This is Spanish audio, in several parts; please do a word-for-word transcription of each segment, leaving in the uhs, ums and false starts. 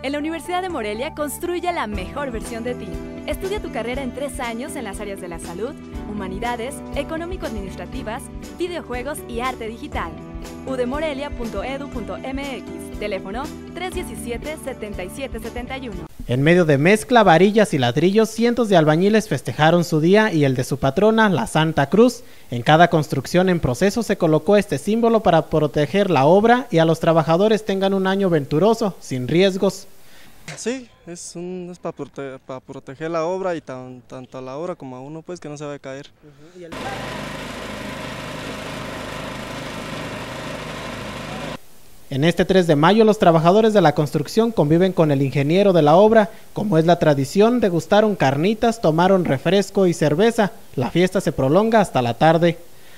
En la Universidad de Morelia construye la mejor versión de ti. Estudia tu carrera en tres años en las áreas de la salud, humanidades, económico-administrativas, videojuegos y arte digital. u d morelia punto e d u punto m x, teléfono tres uno siete, siete siete siete uno. En medio de mezcla, varillas y ladrillos, cientos de albañiles festejaron su día y el de su patrona, la Santa Cruz. En cada construcción en proceso se colocó este símbolo para proteger la obra y a los trabajadores tengan un año venturoso, sin riesgos. Sí, es, un, es para, prote para proteger la obra y tan, tanto a la obra como a uno, pues, que no se va a caer. Uh-huh. ¿Y el... En este tres de mayo, los trabajadores de la construcción conviven con el ingeniero de la obra. Como es la tradición, degustaron carnitas, tomaron refresco y cerveza. La fiesta se prolonga hasta la tarde.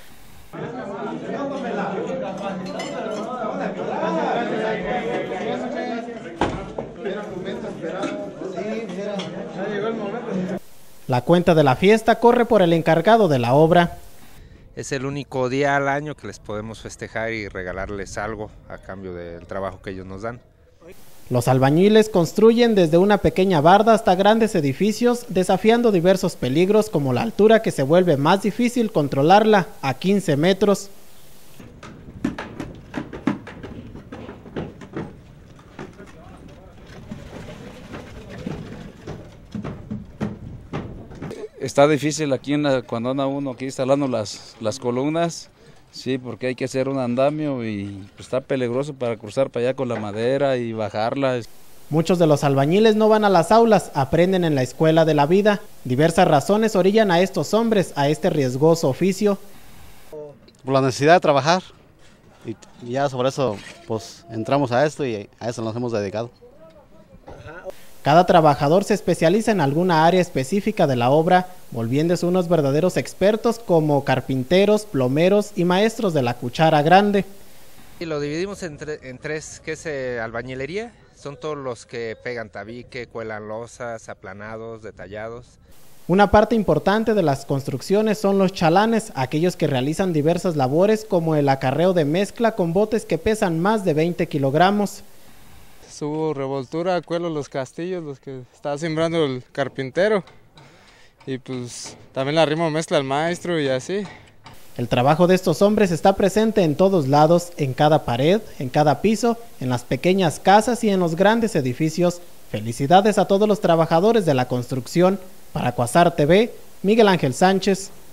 La cuenta de la fiesta corre por el encargado de la obra. Es el único día al año que les podemos festejar y regalarles algo a cambio del trabajo que ellos nos dan. Los albañiles construyen desde una pequeña barda hasta grandes edificios, desafiando diversos peligros como la altura, que se vuelve más difícil controlarla a quince metros. Está difícil aquí en la, cuando anda uno aquí instalando las, las columnas, sí, porque hay que hacer un andamio y pues, está peligroso para cruzar para allá con la madera y bajarla. Muchos de los albañiles no van a las aulas, aprenden en la escuela de la vida. Diversas razones orillan a estos hombres a este riesgoso oficio. Por la necesidad de trabajar, y ya sobre eso pues entramos a esto y a eso nos hemos dedicado. Cada trabajador se especializa en alguna área específica de la obra, volviéndose unos verdaderos expertos como carpinteros, plomeros y maestros de la cuchara grande. Y lo dividimos en, en tres, que es eh, albañilería, son todos los que pegan tabique, cuelan losas, aplanados, detallados. Una parte importante de las construcciones son los chalanes, aquellos que realizan diversas labores como el acarreo de mezcla con botes que pesan más de veinte kilogramos. Subo revoltura, cuelo los castillos, los que está sembrando el carpintero, y pues también la arrimo mezcla el maestro y así. El trabajo de estos hombres está presente en todos lados, en cada pared, en cada piso, en las pequeñas casas y en los grandes edificios. Felicidades a todos los trabajadores de la construcción. Para Cuasar T V, Miguel Ángel Sánchez.